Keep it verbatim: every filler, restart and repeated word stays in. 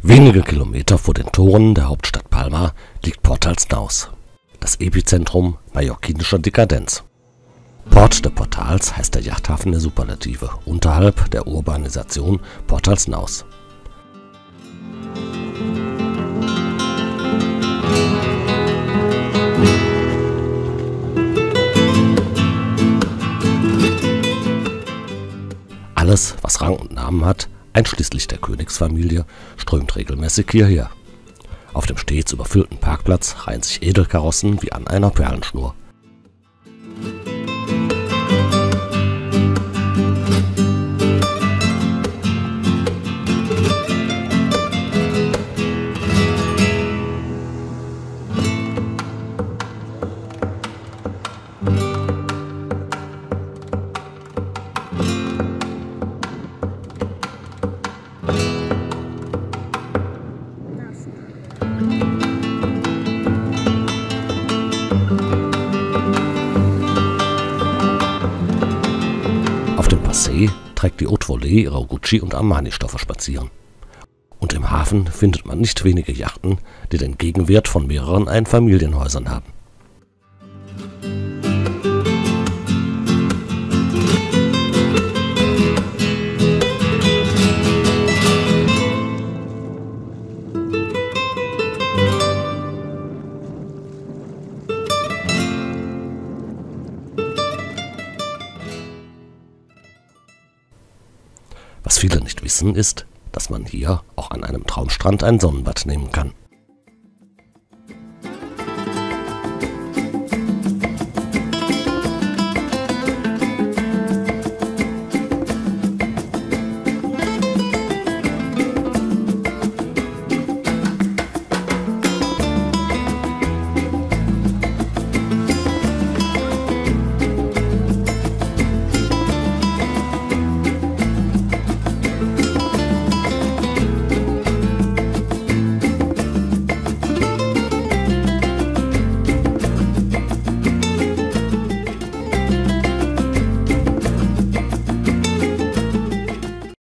Wenige Kilometer vor den Toren der Hauptstadt Palma liegt Port als Naus, das Epizentrum mallorquinischer Dekadenz. Port de Portals heißt der Yachthafen der Superlative unterhalb der Urbanisation Port als Naus. Alles, was Rang und Namen hat, einschließlich der Königsfamilie, strömt regelmäßig hierher. Auf dem stets überfüllten Parkplatz reihen sich Edelkarossen wie an einer Perlenschnur. Auf dem Passé trägt die Haute Volée ihre Gucci- und Armani-Stoffe spazieren. Und im Hafen findet man nicht wenige Yachten, die den Gegenwert von mehreren Einfamilienhäusern haben. Was viele nicht wissen, ist, dass man hier auch an einem Traumstrand ein Sonnenbad nehmen kann.